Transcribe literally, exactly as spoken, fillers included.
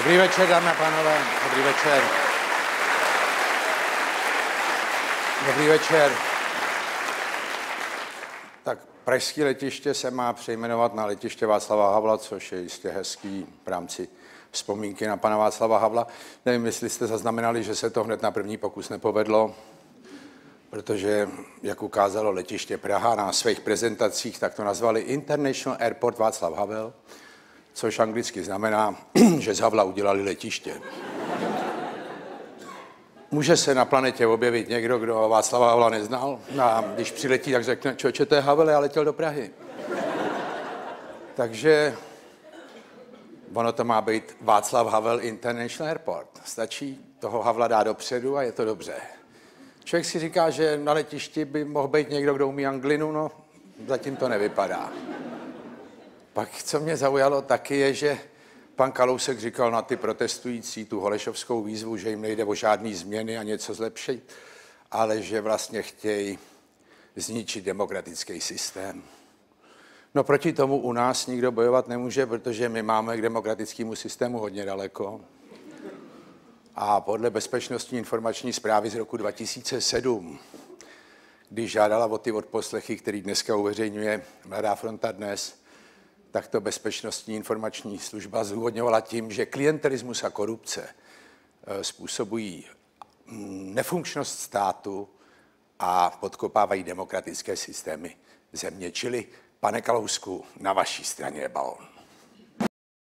Dobrý večer, dámy a pánové. Dobrý večer. Dobrý večer. Tak pražské letiště se má přejmenovat na letiště Václava Havla, což je jistě hezký v rámci vzpomínky na pana Václava Havla. Nevím, jestli jste zaznamenali, že se to hned na první pokus nepovedlo, protože, jak ukázalo letiště Praha na svých prezentacích, tak to nazvali International Airport Václav Havel, což anglicky znamená, že z Havla udělali letiště. Může se na planetě objevit někdo, kdo Václava Havla neznal, a když přiletí, tak řekne, člověče, to je Havel, já letěl do Prahy. Takže ono to má být Václav Havel International Airport. Stačí toho Havla dát dopředu a je to dobře. Člověk si říká, že na letišti by mohl být někdo, kdo umí anglinu, no zatím to nevypadá. Pak, co mě zaujalo taky, je, že pan Kalousek říkal na ty protestující tu holešovskou výzvu, že jim nejde o žádný změny a něco zlepšit, ale že vlastně chtějí zničit demokratický systém. No proti tomu u nás nikdo bojovat nemůže, protože my máme k demokratickému systému hodně daleko. A podle Bezpečnostní informační zprávy z roku dva tisíce sedm, když žádala o ty odposlechy, který dneska uveřejňuje Mladá fronta Dnes, tak to Bezpečnostní informační služba zdůvodňovala tím, že klientelismus a korupce způsobují nefunkčnost státu a podkopávají demokratické systémy země. Čili, pane Kalousku, na vaší straně je balón.